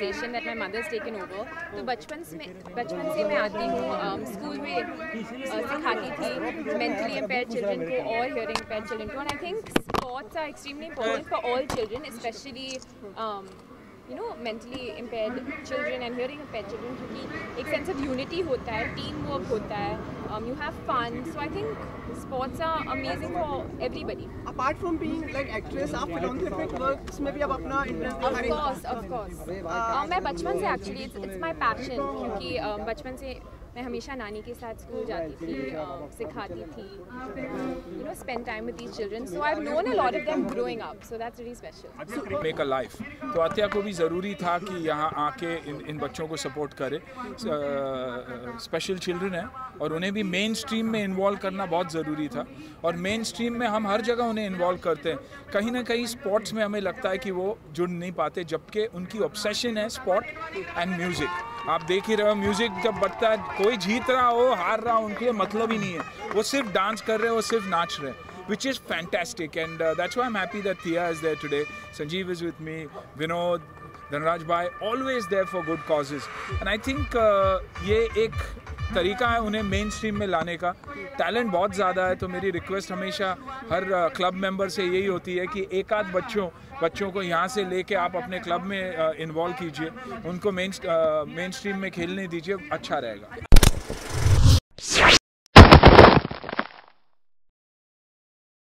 organization that my mother's taken over. तो बचपन से मैं आती हूँ, स्कूल में सिखाती थी mentally impaired children को और hearing impaired children को, and I think sports are extremely important for all children, especially mentally impaired children and hearing impaired children, क्योंकि एक sense of unity होता है, team work होता है, you have fun, so I think sports are amazing for everybody. Apart from being like actress, आप philanthropic works में भी आप अपना interest? Of course. मैं बचपन से actually it's my passion, क्योंकि बचपन से मैं हमेशा नानी के साथ स्कूल जाती थी, सिखाती थी, spend time with these children. So I've known a lot of them growing up. So that's really special. Make a life. तो आत्या को भी ज़रूरी था कि यहाँ आके इन बच्चों को सपोर्ट करे. स्पेशल चिल्ड्रन है और उन्हें भी मेन स्ट्रीम में इन्वॉल्व करना बहुत ज़रूरी था. और मेन स्ट्रीम में हम हर जगह उन्हें इन्वॉल्व करते हैं. कहीं ना कहीं स्पोर्ट्स में हमें लगता है कि वो जुड़ नहीं पाते, जबकि उनकी ऑब्सेशन है स्पोर्ट एंड म्यूज़िक. आप देख ही रहे हो, म्यूज़िक जब बजता है, कोई जीत रहा हो हार रहा हो उनके लिए मतलब ही नहीं है. वो सिर्फ डांस कर रहे हैं, वो सिर्फ नाच रहे हैं, which is fantastic, and that's why I'm happy that Thea is there today. Sanjeev is with me, Vinod, Dhanraj bhai, always there for good causes, and I think ये एक तरीका है उन्हें मेन स्ट्रीम में लाने का. टैलेंट बहुत ज़्यादा है, तो मेरी रिक्वेस्ट हमेशा हर क्लब मेंबर से यही होती है कि एक आध बच्चों को यहाँ से लेके आप अपने क्लब में इन्वॉल्व कीजिए, उनको मेन स्ट्रीम में खेलने दीजिए, अच्छा रहेगा.